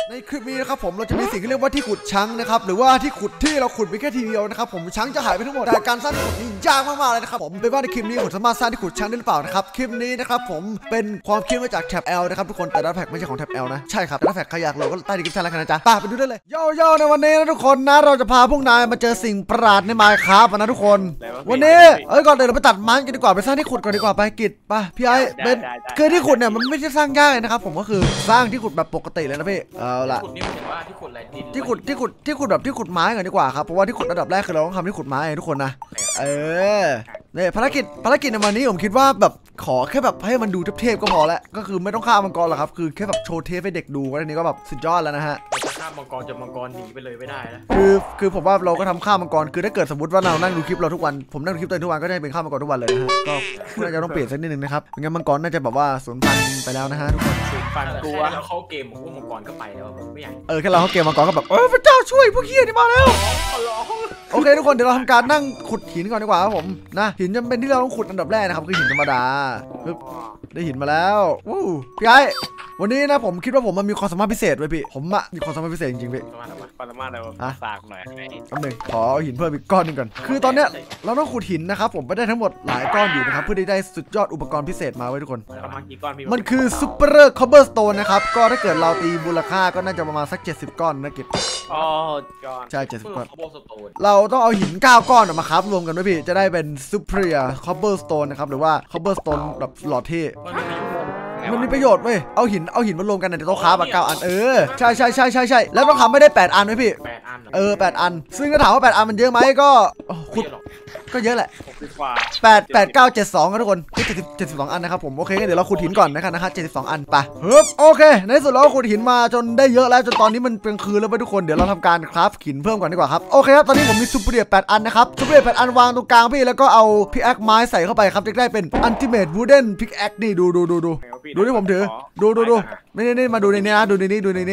ในคลิปนี้นะครับผมเราจะมีสิ่งที่เรียกว่าที่ขุดช้างนะครับหรือว่าที่ขุดที่เราขุดไปแค่ทีเดียวนะครับผมช้างจะหายไปทั้งหมดแต่การสร้างที่ขุดนี้ยากมากๆเลยนะครับผมไม่ว่าในคลิปนี้ผมสามารถสร้างที่ขุดช้างได้หรือเปล่านะครับคลิปนี้นะครับผมเป็นความคิดมาจากแท็บ L นะครับทุกคนแต่ดัตแพ็กไม่ใช่ของแท็บ L นะใช่ครับดัตแพ็กใครอยากโหลดก็ใต้ดีคริปชั่นแล้วกันนะจ๊ะไปดูได้เลยโย่ในวันนี้นะทุกคนนะเราจะพาพวกนายมาเจอสิ่งประหลาดใน Minecraft นะทุกคนวันนี้ก่อนอื่นเราไปตัดไม้กันดีกว่าไปสร้างที่ขุดก่อนดีกว่าไปกิจไปพี่ไอ้เบนคือที่ขุดเนี่ยมันไม่ใช่สร้างยากเลยนะครับผมก็คือสร้างที่ขุดแบบปกติเลยนะพี่เอาล่ะที่ขุดอะไรดินที่ขุดแบบที่ขุดไม้กันดีกว่าครับเพราะว่าที่ขุดระดับแรกคือเราต้องทำที่ขุดไม้ทุกคนนะเนี่ยภารกิจในวันนี้ผมคิดว่าแบบขอแค่แบบให้มันดูเทพๆก็พอแล้วก็คือไม่ต้องฆ่ามังกรหรอกครับคือแค่แบบโชว์เทปให้เด็กดูก็นี้ก็แบบสุดยอดแล้วนะฮะจะฆ่ามังกรจะมังกรหนีไปเลยไม่ได้นะคือผมว่าเราก็ทำฆ่ามังกรคือถ้าเกิดสมมติว่าเรานั่งดูคลิปเราทุกวันผมนั่งดูคลิปตัวทุกวันก็ได้เป็นฆ่ามังกรทุกวันเลยนะฮะก็น่าจะต้องเปลี่ยนสักนิดนึงนะครับไม่งั้นมังกรน่าจะแบบว่าสูญพันธุ์ไปแล้วนะฮะทุกคนสูญพันธุ์กลัวแล้วเขาเกมของพวกมังกรก็ไปแล้วไม่อยากแค่เราเขาเกมมังกรก็แบบพระเจ้าช่วยพวกเฮียนี่มาแล้วโอเคทุกคนเดี๋ยวเราทำการนั่งขุดหินก่อนดีกว่าครับผมนะหินจำเป็นที่เราต้องขุดอันดับแรกนะครับคือหินธรรมดาได้หินมาแล้ววู้พี่ไอ้วันนี้นะผมคิดว่าผมมันมีความสามารถพิเศษไว้พี่ผมมีความสามารถพิเศษจริงๆพี่ความสามารถอะไรฝากหน่อยอันหนึ่งขอหินเพิ่มอีกก้อนหนึ่งก่อนคือตอนเนี้ยเราต้องขุดหินนะครับผมไปได้ทั้งหมดหลายก้อนอยู่นะครับเพื่อที่ได้สุดยอดอุปกรณ์พิเศษมาไว้ทุกคนมันคือซูเปอร์คอเบอร์สโตนนะครับก็ถ้าเกิดเราตีมูลค่าก็น่าจะประมาณสัก70ก้อนนะกิจใช่70ก้อนเราต้องเอาหิน9ก้อนมาครับรวมกันด้วยพี่จะได้เป็นซูเปอร์คอเบอร์สโตนนะครับหรือว่าคอเบอร์สโตนแบบหล่อเท่มันมีประโยชน์เว้ยเอาหินมารวมกันในโต๊ะค้าแบบ9อันใช่แล้วต้องทำไม่ได้8อันไหมพี่8อันซึ่งถ้าถามว่า8อันมันเยอะไหมก็เยอะแหละ8 9 7 2ครับทุกคน72อันนะครับผมโอเคเดี๋ยวเราขุดหินก่อนนะครับ72อันไปโอเคในสุดเราขุดหินมาจนได้เยอะแล้วจนตอนนี้มันเป็นคืนแล้วไปทุกคนเดี๋ยวเราทำการคราฟหินเพิ่มก่อนดีกว่าครับโอเคครับตอนนี้ผมมีซูเปอร์8อันนะครับซูเปอร์8อันวางตรงกลางพี่แล้วก็เอาพิกแอคไม้ใส่เข้าไปครับจะได้เป็นอัลติเมทวูดเดนพิกแอคนี่ดูที่ผมถือดูนี่มาดูในนี้นะดูในนี้นี่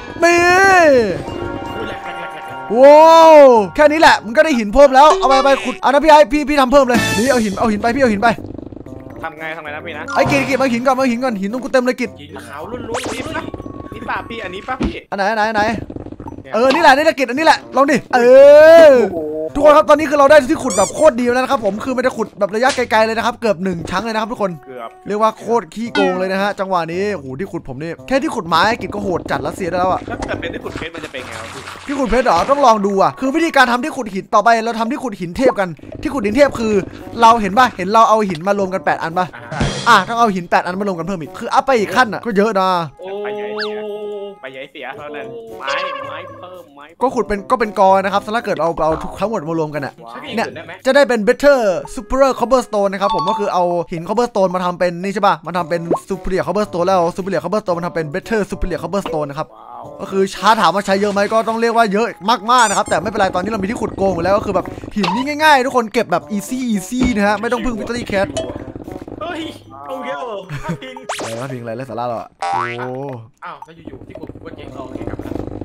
ว้าวแค่นี้แหละมันก็ได้หินเพิ่มแล้วเอาไปขุดนะพี่ไอ้พี่ทำเพิ่มเลยนี่เอาหินไปพี่เอาหินไปทำไงนะพี่นะไอ้กิจมาหินก่อนหินตรงกูเต็มเลยกิจหินขาวล้วนๆนี่ป่ะพี่อันนี้ป่ะพี่อันไหนนี่แหละกิจอันนี้แหละลองดิทุกคนครับตอนนี้คือเราได้ที่ขุดแบบโคตรดีแล้วนะครับผมคือมันจะขุดแบบระยะไกลๆเลยนะครับเกือบ1ชั้งเลยนะครับทุกคนเรียกว่าโคตรขี้โกงเลยนะฮะจังหวะนี้โอ้โหที่ขุดผมนี่แค่ที่ขุดไม้กิจก็โหดจัดรัสเซียได้แล้วอ่ะถ้าเป็นที่ขุดเพชรมันจะเป็นไงที่ขุดเพชรเหรอต้องลองดูอ่ะคือวิธีการทำที่ขุดหินต่อไปเราทำที่ขุดหินเทพกันที่ขุดหินเทพคือเราเห็นเราเอาหินมารวมกัน8อันป่ะต้องเอาหิน8อันมารวมกันเพิ่มอีกคืออัพไปอีกขั้นอ่ะก็เยอะนะไปใหญ่เสียเท่านั้นไม้เพิ่มไม้ก็ขุดเป็นกอนะครับถ้าเกิดเอาทั้งหมดมารวมกันอ่ะเนี่ยจะได้เป็น better super cobblestone นะครับผมก็คือเอาหิน cobblestone มาทำเป็นนี่ใช่ป่ะมาทำเป็น superior cobblestone แล้ว superior cobblestone มาทำเป็น better superior cobblestone นะครับก็คือถามว่าใช้เยอะไหมก็ต้องเรียกว่าเยอะมากๆนะครับแต่ไม่เป็นไรตอนนี้เรามีที่ขุดโกงอยู่แล้วก็คือแบบหินนี่ง่ายๆทุกคนเก็บแบบ easy นะฮะไม่ต้องพึ่ง victory cat เฮ้ยเอาเยอะพิงอะไรสาระหรอโอ้อ้าวแล้วอยู่ๆที่ขุดก็เจ๊งเราไงครับ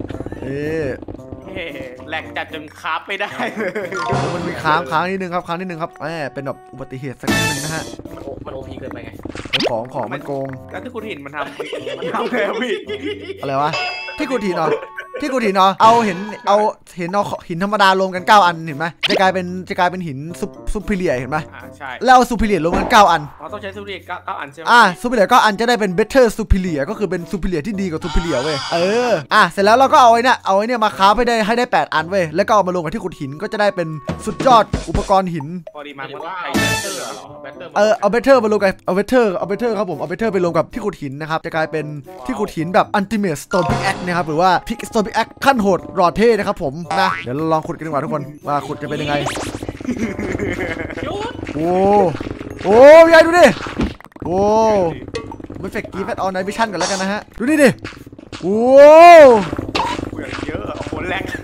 แหลกจัดจนคาบไม่ได้มันมีค้างนิดนึงครับเป็นแบบอุบัติเหตุสักนิดนึงนะฮะมันโอพีเกินไปไงของมันโกงแล้วที่ขุดหินมันทำแล้วพี่อะไรวะที่ขุดหินเอาหินธรรมดารวมกัน9อันเห็นไหมจะกลายเป็นหินซูเปอร์เรียเห็นไหมใช่แล้วซูเปอร์เรียรวมกัน9อันต้องใช้ซูเปอร์เรีย9อันใช่ไหมซูเปอร์เรีย9อันจะได้เป็น better ซูเปอร์เรียก็คือเป็นซูเปอร์เรียที่ดีกว่าซูเปอร์เรียเว้ยเสร็จแล้วเราก็เอาไอ้เนี่ยมาค้าให้ได้8อันเว้ยแล้วก็เอามารวมกันที่ขุดหินก็จะได้เป็นสุดยอดอุปกรณ์หินพอดีมาว่าเอาเบเตอร์มารวมกันเอาเบเตอร์ครับผมเอาเบเตอร์ไปรวมกับที่ขุดหินนะครับจะกลายเป็นที่ขุดหินแบบอัลติเมทสโตนพิกแอคนะครับหรือว่าพิกสโตนพิกแอคขั้นโหดรอเท่นะครับผมนะเดี๋ยวเราลองขุดกันดีกว่าทุกคนว่าขุดจะเป็นยังไงโอ้ยายดูดิมันเฟกกี้แฟตออนไนท์วิชั่นกันแล้วกันนะฮะดูดิโอ้เยอะแรง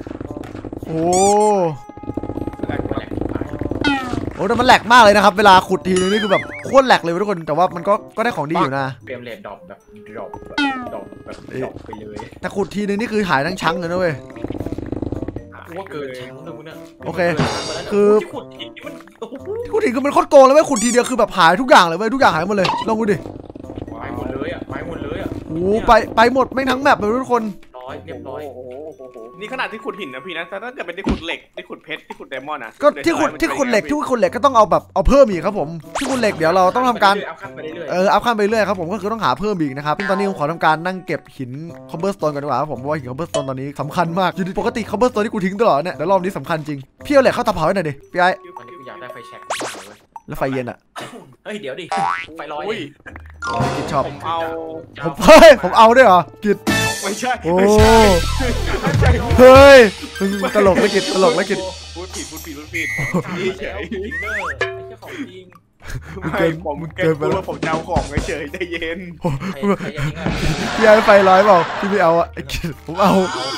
แต่มันแหลกมากเลยนะครับเวลาขุดทีนึงนี่คือแบบโคตรแหลกเลยทุกคนแต่ว่ามันก็ได้ของดีอยู่นะเฟรมเรทดรอปแบบดรอปไปเลยแต่ขุดทีนึงนี่คือหายทั้งชั้งเลยนะเว้ยว่าเกินชั้งเลยมึงเนี่ยโอเคคือที่ขุดทีคือมันโคตรโกงเลยเว้ยขุดทีเดียวคือแบบหายทุกอย่างเลยเว้ยทุกอย่างหายหมดเลยลองดูดิไปหมดเลยอ่ะโอ้ไปหมดไม่ทั้งแมปเลยทุกคนเรียบร้อยโอ้โหนี่ขนาดที่ขุดหินนะพี่นะแต่ถ้าเกิดเป็นที่ขุดเหล็กที่ขุดเพชรที่ขุดไดมอนด์นะก็ที่ขุดเหล็กก็ต้องเอาแบบเอาเพิ่มอีกครับผมที่ขุดเหล็กเดี๋ยวเราต้องทำการอัพขั้นไปเรื่อยครับผมก็คือต้องหาเพิ่มอีกนะครับตอนนี้ผมขอทำการนั่งเก็บหินคอมเบอร์สโตนกันดีกว่าครับผมเพราะว่าหินคอมเบอร์สโตนตอนนี้สำคัญมากอยู่ดีปกติคอมเบอร์สโตนที่กูทิ้งตลอดเนี่ยเดี๋ยวรอบนี้สำคัญจริงพี่เอาเหล็กเข้าเตาเผาให้หน่อยดิพี่ไอ้วันนี้กูอยากได้ไฟแช็กมากเลยแล้วไฟเย็นอ่ะเฮ้ยเดี๋ยวดิไฟลอยกิจชอบผมเอาด้วยเหรอกิจไม่ใช่โอ้เฮ้ยตลกแล้วกิจพูดผิดเฉยของจริงไม่ผมเกินไปแล้วผมจะเอาของเฉยใจเย็นพี่ไอ้ไฟร้อยเปล่าพี่ไม่เอาอ่ะผมเอา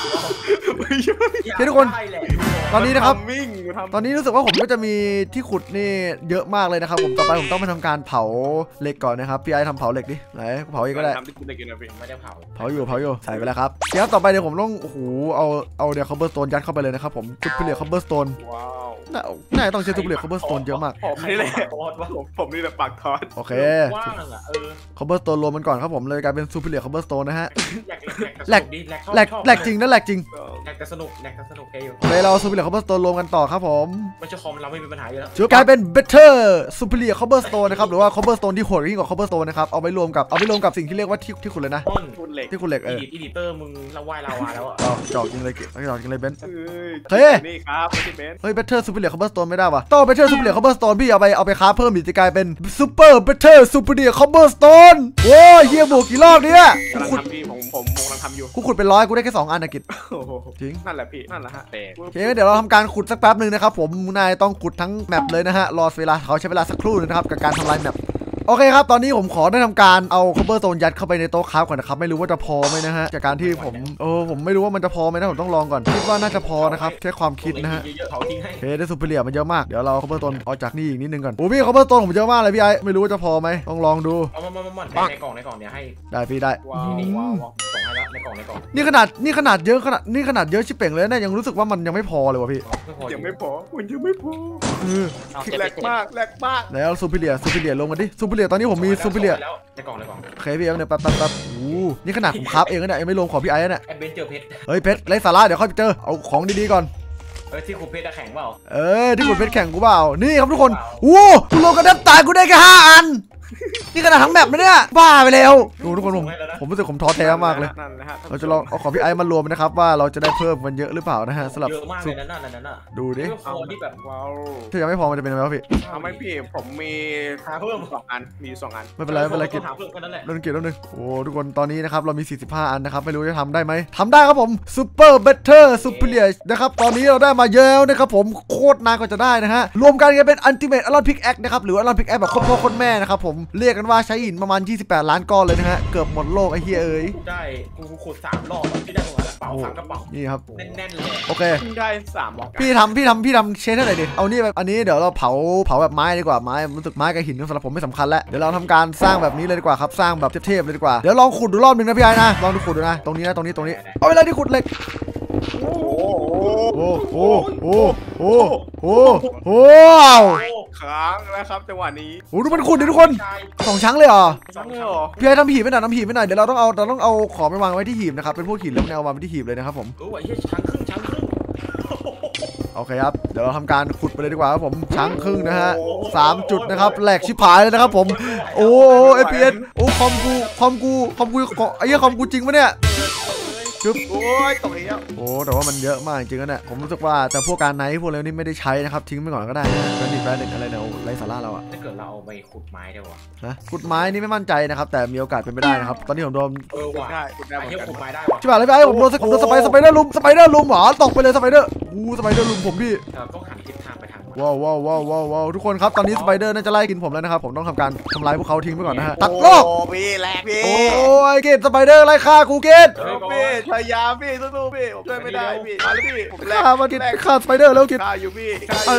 ทุกคนตอนนี้นะครับตอนนี้รู้สึกว่าผมก็จะมีที่ขุดนี่เยอะมากเลยนะครับผมต่อไปผมต้องไปทำการเผาเหล็กก่อนนะครับพี่ไอ้ทำเผาเหล็กดิไหนเผาอีกก็ได้เผาอยู่ใส่ไปแล้วครับเดี๋ยวต่อไปเดี๋ยวผมต้องโอ้โหเอาเดี๋ยวคอมเบอร์สโตนยัดเข้าไปเลยนะครับผมซุปเปอร์เหล็กคอมเบอร์สโตนน่าต้องใช้ซุปเปอร์เหล็กคอมเบอร์สโตนเยอะมากผมนี่แหละปากทอดโอเคคอมเบอร์สโตนรวมมันก่อนครับผมเลยกลายเป็นซุปเปอร์เหล็กคอมเบอร์สโตนนะฮะแหลกจริงนะแหลกจริงแหลกแต่สนุกแกอยู่เลยเราซุปเปอร์เหล็กคอมเบอร์สโตนรวมกันต่อครับผมมันจะคอมเราไม่มีปัญหาอยู่แล้วกลายเป็น better ซุปเปอร์เหล็กคอมเบอร์สโตนนะครับหรือว่าคอมเบอร์สโตนที่โหดยิ่งกว่าคอมเบอร์สโตนนะครับเอาไปรวมกับสิ่งที่เรียกว่าที่ขุดเลยนะที่ขุดเหล็กอีดิเตอร์มึงละวายลาวาแล้วอ่ะจอกยิงเลยเบนเฮ้ยนี่ครับพี่เบนเฮ้ย better ซุปเปอร์เหล็กคอมเบอร์สโตนไม่ได้ป่ะต้อง better ซุปเปอร์เหล็กคอมเบอร์สโตนพี่เอาไปค้าเพิ่มอีกจะกลายเป็น super better ซุปเปอร์เหล็กคอมเบอร์สโตนโว้ยเฮียบวกกี่รอบเนี่ยขุดพี่ผมกำลังทำอยู่กูขุดเป็น100กูได้แค่2อันนะกิจจริงนั่นแหละพี่นั่นแหละฮะโอเคเดี๋ยวเราทำการขุดสักแป๊บนึงนะครับผมนายต้องขุดทั้งแมปเลยนะฮะรอเวลาเขาใช้เวลาสักครู่นึงนะครับกับการทำลายแมปโอเคครับตอนนี้ผมขอได้ทำการเอาคอมเบอร์สโตนยัดเข้าไปในโต๊ะคราฟก่อนนะครับไม่รู้ว่าจะพอไหมนะฮะจากการที่ผมไม่รู้ว่ามันจะพอไหมนะผมต้องลองก่อนคิดว่าน่าจะพอนะครับแค่ความคิดนะฮะโอเคได้ซุปเปอร์เหลี่ยมมันเยอะมากเดี๋ยวเราคอมเบอร์สโตนออกจากนี่อีกนิดนึงก่อนโอ้พี่คอมเบอร์สโตนผมเยอะมากเลยพี่ไอ้ไม่รู้ว่าจะพอไหมต้องลองดูเอามาในกล่องเดี๋ยวให้ได้พี่ได้ส่งให้แล้วในกล่องนี่ขนาดเยอะชิบเป่งเลยนะยังรู้สึกว่ามันยังไม่พอเลยวะพี่ยังไม่พอแหลกมากแล้วซุปเปอร์เหลี่ยมลงมาดิซุปเปอร์เหลี่ยมตอนนี้ผมมีซุปเปอร์เหลี่ยมในกล่องโอเคพี่เนี่ยแป๊บโอ้นี่ขนาดผมคราฟเองนะเนี่ยยังไม่รวมของพี่ไอ้เนี่ยเบนเจอเพชรเฮ้ยเพชรไร้สาระเดี๋ยวค่อยไปเจอเอาของดีๆก่อนที่ขุดเพชรแข็งเปล่าที่ขุดเพชรแข็งกูเปล่านี่ครับทุกคนโอ้กูลงกระดับตายกูได้แค่5 อันนี่ขนาดทั้งแมปนะเนี่ยบ้าไปแล้วดูทุกคนผมรู้สึกผมท้อแท้มากเลยเราจะลองเอาของพี่ไอ้มารวมนะครับว่าเราจะได้เพิ่มมันเยอะหรือเปล่านะฮะสำหรับเยอะมากเลยนั่นน่ะดูดิที่แบบว้าวถ้ายังไม่พอมันจะเป็นอะไรวะพี่เอาไม่พี่ผมมีเพิ่ม2 อันมี2 อันไม่เป็นไรกินเรื่องเกี่ยวนึงโอ้ทุกคนตอนนี้นะครับเรามี45 อันนะครับไม่รู้จะทำได้ไหมทำได้ครับผมซูเปอร์เบเตอร์ซูเปอร์เลียนะครับตอนนี้เราได้มาเยอะนะครับผมโคตรนานก็จะได้นะฮะรวมกันเป็นอัลติเมทอลอนพิกแอคนะครับหรืออลอนพิกแอคแบบโคตรพ่อโคตรแม่นะครับผมเรียกกันว่าใช้หินประมาณ28 ล้านก้อนเลยนะฮะเกือบหมดโลกไอ้เหี้ยได้กูขุด3 รอบที่ได้ตรงนั้นเป๋า3 กระเป๋านี่ครับแน่นเลยโอเคได้3 รอบพี่ทำเชนเท่าไหร่ดิเอานี่แบบอันนี้เดี๋ยวเราเผาแบบไม้ดีกว่าไม้รู้สึกไม้กับหินสำหรับผมไม่สำคัญแล้วเดี๋ยวเราทำการสร้างแบบนี้เลยดีกว่าครับสร้างแบบเทพๆเลยดีกว่าเดี๋ยวลองขุดดูรอบนึงนะพี่ไอ้นะลองดูขุดดูนะตรงนี้เอาเวลาที่ขุดเหล็กโอ้ค้างแล้วครับจังหวะนี้โอ้ดูมันขุดดิทุกคน2 ชั้งเลยเหรอพี่ไอ้ทำหีบไม่หน่อยเดี๋ยวเราต้องเอาของไปวางไว้ที่หีบนะครับเป็นพวกหินแล้วเอาวางไว้ที่หีบเลยนะครับผมชั้งครึ่งโอเคครับเดี๋ยวเราทำการขุดไปเลยดีกว่าครับผมชั้งครึ่งนะฮะ3 จุดนะครับแหลกชิบหายเลยนะครับผมโอ้FPS โอ้คอมกูไอ้เหี้ยคอมกูจริงปะเนี่ยโอ้ยตกอีกแล้วแต่ว่ามันเยอะมากจริงๆนะผมรู้สึกว่าแต่พวกการไนท์พวกนี้ไม่ได้ใช้นะครับทิ้งไปก่อนก็ได้นะแบรนด์อะไรเนี่ยไร้สาระเราอะถ้าเกิดเราเอาไปขุดไม้ได้วะขุดไม้นี่ไม่มั่นใจนะครับแต่มีโอกาสเป็นไปได้นะครับตอนนี้ผมโดนได้ขุดไม้ได้ใช่ป่ะเลยพี่ผมโดนสไปเดอร์ลุมหรอตกไปเลยสไปเดอร์สไปเดอร์ลุมผมพี่ต้องหันทิศทางไปทางว้าวทุกคนครับตอนนี้สไปเดอร์น่าจะไล่กินผมแล้วนะครับผมต้องทำการทำลายพวกเขาทิ้งไปก่อนนะฮะตัดโลกพี่แหลกพี่โอ้ยเกตสไปเดอร์ไล่ฆ่ากูเกตพี่พยายามพี่สู้ๆพี่ผมช่วยไม่ได้พี่มาเลยพี่ผมแหลกฆ่าสไปเดอร์แล้วกินฆ่าอยู่พี่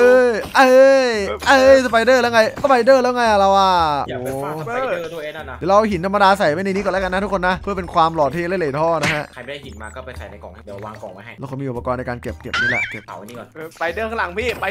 สไปเดอร์แล้วไงเราอ่ะอย่าไปฟาดสไปเดอร์ตัวเองนะเดี๋ยวเราหินธรรมดาใส่ไว้ในนี้ก่อนแล้วกันนะทุกคนนะเพื่อเป็นความหล่อเท่และเหล่ท่อนะฮะใครไม่ได้หินมาก็ไปใส่ในกล่องเดี๋ยววางกล่องไว้ให้แล้วเขามีอุปกรณ์ในการเก็บนี่แหละเก็บเอานี่ก่อนไปเดินข้างหลังพี่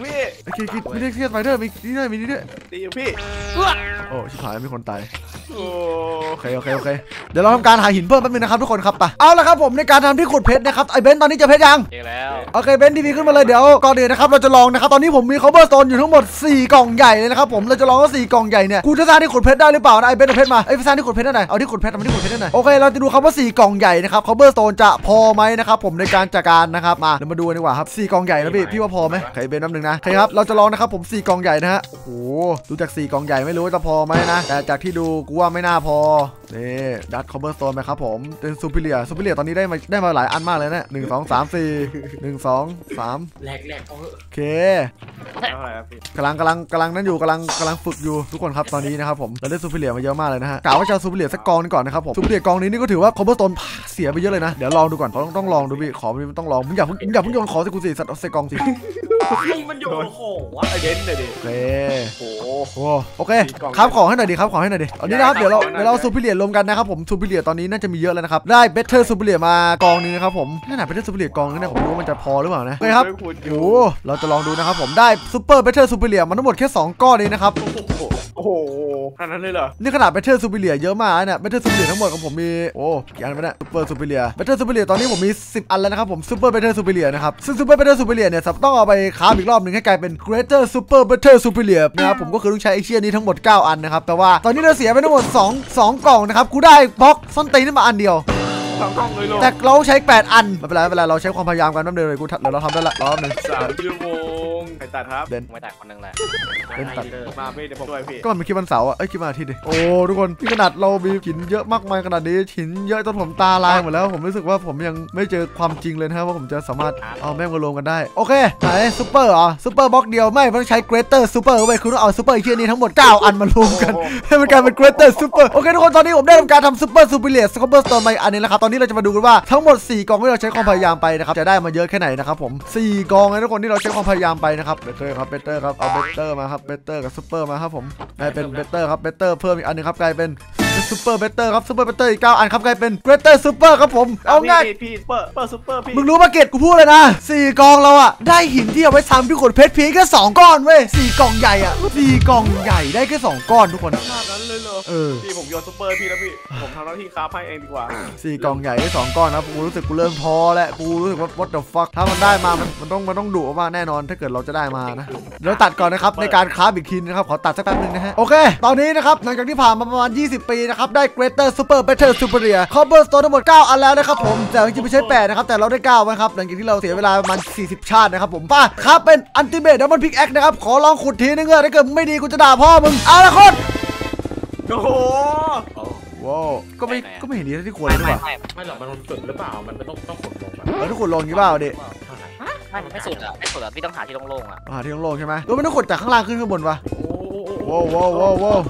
พี่โอเคไม่ได้เครียดไฟเดอร์มีนี่ด้วยมีนี่ด้วยตีอยู่พี่โอ้ชิบหายมีคนตายโอ้โอเคเดี๋ยวเราทำการหาหินเพิ่มแป๊บนึงนะครับทุกคนครับไปเอาละครับผมในการทำที่ขุดเพชรนะครับไอเบนซ์ตอนนี้เจอเพชรยังเจอแล้วโอเคเบนซ์ทีวีขึ้นมาเลยเดี๋ยวก่อนอื่นนะครับเราจะลองนะครับตอนนี้ผมมีคอเบอร์สโตนอยู่ทั้งหมด4กล่องใหญ่เลยนะครับผมเราจะลองว่า4กล่องใหญ่เนี่ยกูจะสร้างที่ขุดเพชรได้หรือเปล่านะไอเบนซ์เอาเพชรมาไอสร้างที่ขุดเพชรได้ไหนเอาที่ขุดเพชรมาที่ขุดเพชรได้ไหนโอเคเราจะดูครับว่า4กล่องใหญ่นะครับคอเบอร์สโตนจะพอไหมนะครับผมในการจัดการนะครับมาเดี๋ยวมาดูกันดีกว่าครับ4กล่องใหญ่นะพี่ว่าพอไหมใครเบนซ์น้ำหนึ่งนะใครครับเราจะลองนะครับผม4กล่องใหญ่นะฮะโอ้โหดูจาก4กล่องใหญ่ไม่รู้ว่าจะพอไหมนะแต่จากที่ดูกูว่าไม่น่าพอนี่ดัดคอเบอร์สโตนไหมครับผมเป็นซูเปอร์เลียตอนนี้ได้มาหลายอันมากเลยนะ1 2 3 4 1 2 3 แหลกเขาโอเคอะไรครับพี่กำลังนั่นอยู่กำลังฝึกอยู่ทุกคนครับตอนนี้นะครับผมเราได้ซูเปอร์เลียมาเยอะมากเลยนะฮะกล่าวว่าจะเอาซูเปอร์เลียสักกองนึงก่อนนะครับผมซูเปอร์เลียกองนี้นี่ก็ถือว่าคอเบอร์สโตนเสียไปเยอะเลยนะเดี๋ยวลองดูก่อนต้องลองดูพี่ขอมันต้องลองมึงอย่าเพิ่งโยนขอสิกูสิสัตว์เอาใส่กองสิให้มันโยนของวะไอเบนซ์เลยดิโอเคครับของให้หน่อยดิครับของให้หน่อยดิตอนนี้นะครับเดี๋ยวเราซูเปอร์เลียรวมกันนะครับผมซูเปอร์เลียตอนนี้น่าจะมีเยอะแล้วนะครับได้เบเทอร์ซูเปอร์เลียมากองนึงนะครับผมนั่นน่ะเบเทอร์ซูเปอร์เลียกองนึงเนี่ยผมรู้ว่ามันจะพอหรือเปล่านะโอเคครับโอ้เราจะลองดูนะครับผมได้ซูเปอร์เบเทอร์ซูเปอร์เลียมันทั้งหมดแค่2ก้อนเองนะครับโอ้โหขนาดนั้นเลยเหรอนี่ขนาดเบเทอร์ซูเปอร์เลียเยอะมากเนี่ยเบเทอร์ซูเปอร์เลียทั้งหมดของผมมีโอ้กี่อันวะเนี่ยซูเปอร์ซูเปอร์เลียเบเทอร์ซูเปอร์เลียตอนนี้ผมมี10อันแล้วนะครับผมซูเปอร์เบเทอร์ซูเปอร์เลียนะครับซึ่งซูเปอร์เบเทอร์ซูเปอร์เลียเนี่ยต้องเอาไปค้าอีกรอบหนึ่งให้กลายเป็นเกรเตอร์ซูเปอร์เบเทอร์ซูเปอร์เลียนะครับผมก็คือต้องใช้ไอเชียนี้ทั้งหมด9อันนะครับแต่ว่าตอนนี้เราเสียไปทั้งหมด2กล่องนะครับกูได้บล็อกส้นตีนนี่มาอันเดียว 2 กล่องเลยเหรอแต่เราใช้8อันไม่เป็นไรเราใช้ความพยายามกันน้ำเดินเลยเดี๋ยวเราทำได้ละรอบนึง 3 ชั่วโมงใครตัดครับเบนไม่แต่คนนึงแหละเป็นตัดมาพี่เดี๋ยวผมช่วยพี่ก็มันคิดวันเสาร์อ่ะคิดวันอาทิตย์ดิโอ้ทุกคนที่ขนาดเรามีหินเยอะมากมายขนาดนี้หินเยอะจนผมตาลายหมดแล้วผมรู้สึกว่าผมยังไม่เจอความจริงเลยนะครับว่าผมจะสามารถเอาแม่งมารวมกันได้โอเคไหนซูเปอร์ซูเปอร์บล็อกเดียวไม่ต้องใช้เกรเตอร์ซูเปอร์เว้ยคุณต้องเอาซูเปอร์อีกทีนี้ทั้งหมด9อันมารวมกันให้มันกลายเป็นเกรเตอร์ซูเปอร์โอเคทุกคนตอนนี้ผมได้ทำการทำซูเปอร์ซูเปอร์เลียสคอเบอร์สโตนมาอันนี้แล้วครับตอนนี้เราจะมาดูกันว่าทั้งหมด4กองที่เราใช้ความพยายามไปนะครับจะได้มาเยอะแค่ไหนนะครับผม4กองนะทุกคนที่เราใช้ความพยายามไปนะครับเบเตอร์ครับเอาเบเตอร์มาครับเบเตอร์กับซูเปอร์มาครับผมกลายเป็นเบเตอร์ครับเบเตอร์เพิ่มอีกอันนึงครับกลายเป็นซูเปอร์เบเตอร์ครับซูเปอร์เบเตอร์อีก9อันครับกลายเป็นเกรเตอร์ซูเปอร์ครับผมเอาง่ายพี่ซุปเปอร์พี่มึงรู้มาเกตกูพูดเลยนะ4กองเราอะได้หินที่เอาไว้ทำที่ขุดเพชรเพียงแค่2ก้อนเว้ย4กล่องใหญ่อะ4กล่องใหญ่ได้แค่2ก้อนทุกคนขนาดนั้นเลยเหรอพี่ผมโยนซุปเปอร์พี่แล้วพี่ผมทำหน้าที่ค้าให้เองดีกว่า 4กล่องใหญ่ได้2ก้อนนะกูรู้สึกกูเริ่มท้อแล้วกูรู้สึกว่า what the fuck ถ้ามันได้มามันต้องดุมากแน่นอนถ้าเกิดเราจะได้มานะเดี๋ยวตัดก่อนนะครับในการค้าบิกคินนะครับขอตัดสักแป๊บนึงนะฮะโอเคตอนนี้นะครับหลังจากที่ผ่านมาประมาณ20 ปีนะครับได้ Greater Super Better Superior Cobblestone ทั้งหมด9อันแล้วนะครับผมแต่จริงๆไม่ใช่8นะครับแต่เราได้9นะครับหลังจากที่เราเสียเวลาประมาณ40ชาตินะครับผมป้าครับเป็น Ultimate Diamond Pickaxe นะครับขอลองขุดทีนึงถ้าเกิดไม่ดีกูจะด่าพ่อมึงเอาละคนโอ้โหว้าวก็ไม่เห็นดีที่ควรเลยหรือเปล่าไม่หรอกมันสุดหรือเปล่ามันต้องขนลงแบบแล้วทุกคนลงอย่างนี้เปล่าดิไม่สุดอ่ะพี่ต้องหาที่โล่งๆอ่ะที่โล่งใช่ไหมแล้วมันต้องขุดจากข้างล่างขึ้นข้างบนวะโอ้ว้าว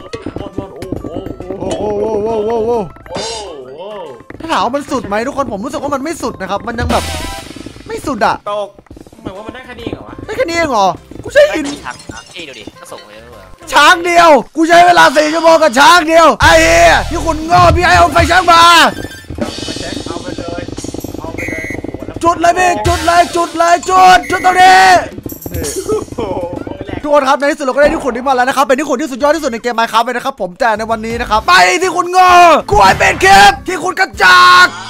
ถ้าถามว่ามันสุดไหมทุกคนผมรู้สึกว่ามันไม่สุดนะครับมันยังแบบไม่สุดอะตกหมายว่ามันได้แค่นี้เหรอวะได้แค่นี้เองเหรอกูใช้หินช้างที่ดูดิก็ส่งเลยด้วยช้างเดียวกูใช้เวลา4 ชั่วโมงกับช้างเดียวไอ้เหี้ยที่คุณโง่พี่ไอ้เอาไฟช้างมาเอาไปเลยโอ้โหแล้วจุดเลยพี่จุดตรงนี้ทุกคนครับในที่สุดเราก็ได้ที่ขุดนี้มาแล้วนะครับเป็นที่ขุดที่สุดยอดที่สุดในเกม Minecraft เลยนะครับผมแต่ในวันนี้นะครับไปที่คุณโง่กูไอ้เป็นเคปที่คุณกระจาก